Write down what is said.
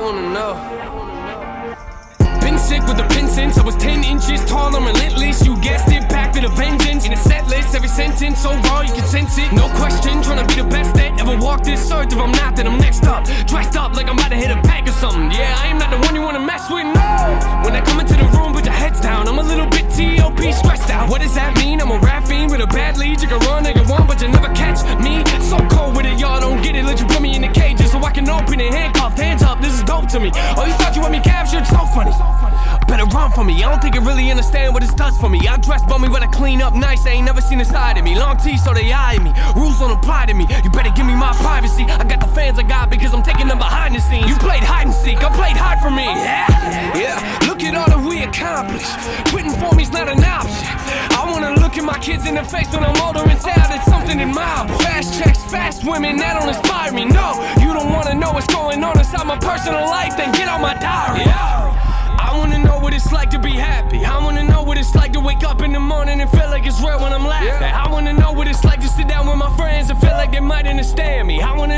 wanna know. Been sick with the pin since I was 10 inches tall, I'm relentless. You guessed it, back to the vengeance. In a set list, every sentence so raw you can sense it. No question, trying to be the best that ever walked this earth. If I'm not, then I'm next up. Dressed up like I'm about to hit a pack or something. Yeah, I am not the one you wanna mess with, no. When I come into the room, put your heads down. I'm a little bit T.O.P. stressed out. What does that mean? I'm a rap fiend with a bad lead. You can run all you want, but you never catch me. So cold with it, y'all don't get it. Let you put me in the cages so I can open it. Handcuffed, hands up, this is dope to me. Oh, you thought you had me captured? So funny. Better run from me, I don't think you really understand what this does for me. I dress bummy, but I clean up nice, I ain't never seen a side of me. Long teeth so they eye me, rules don't apply to me. You better give me my privacy, I got the fans I got because I'm taking them behind the scenes. You played hide and seek, I played hide for me. Yeah, look at all that we accomplished. Quitting for me's not an option. I wanna look at my kids in the face when I'm older and say I did something admirable. Fast checks, fast women, that don't inspire me, no. You don't wanna know what's going on inside my personal life, then get out my diary. I wanna know what it's like to be happy. I wanna know what it's like to wake up in the morning and feel like it's real when I'm laughing. I wanna know what it's like to sit down with my friends and feel like they might understand me. I wanna